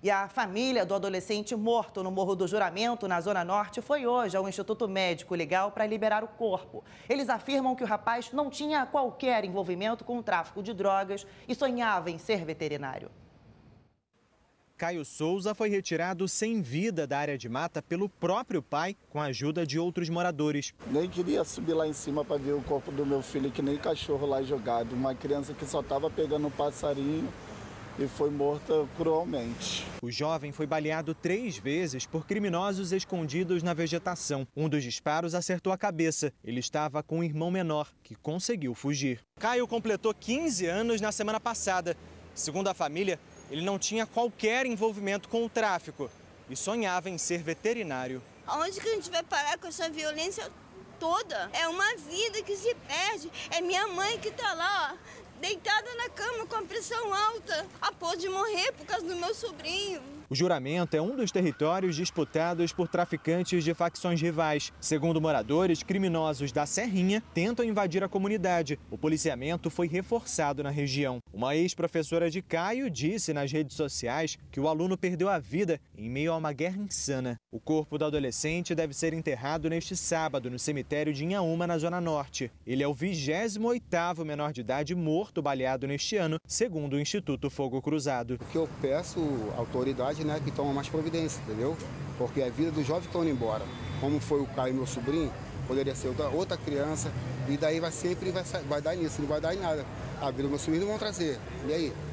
E a família do adolescente morto no Morro do Juramento, na Zona Norte, foi hoje ao Instituto Médico Legal para liberar o corpo. Eles afirmam que o rapaz não tinha qualquer envolvimento com o tráfico de drogas e sonhava em ser veterinário. Caio Souza foi retirado sem vida da área de mata pelo próprio pai, com a ajuda de outros moradores. Nem queria subir lá em cima para ver o corpo do meu filho, que nem cachorro lá jogado. Uma criança que só estava pegando um passarinho e foi morta cruelmente. O jovem foi baleado 3 vezes por criminosos escondidos na vegetação. Um dos disparos acertou a cabeça. Ele estava com um irmão menor, que conseguiu fugir. Caio completou 15 anos na semana passada. Segundo a família, ele não tinha qualquer envolvimento com o tráfico e sonhava em ser veterinário. Aonde que a gente vai parar com essa violência toda? É uma vida que se perde. É minha mãe que está lá, ó, deitada na cama com a pressão alta, a ponto de morrer por causa do meu sobrinho. O Juramento é um dos territórios disputados por traficantes de facções rivais. Segundo moradores, criminosos da Serrinha tentam invadir a comunidade. O policiamento foi reforçado na região. Uma ex-professora de Caio disse nas redes sociais que o aluno perdeu a vida em meio a uma guerra insana. O corpo do adolescente deve ser enterrado neste sábado no cemitério de Inhaúma, na Zona Norte. Ele é o 28º menor de idade morto baleado neste ano, segundo o Instituto Fogo Cruzado. O que eu peço à autoridade, que toma mais providência, entendeu? Porque a vida do jovem está indo embora. Como foi o Caio, meu sobrinho, poderia ser outra criança, e daí vai dar nisso, não vai dar em nada. A vida do meu sobrinho não vão trazer. E aí?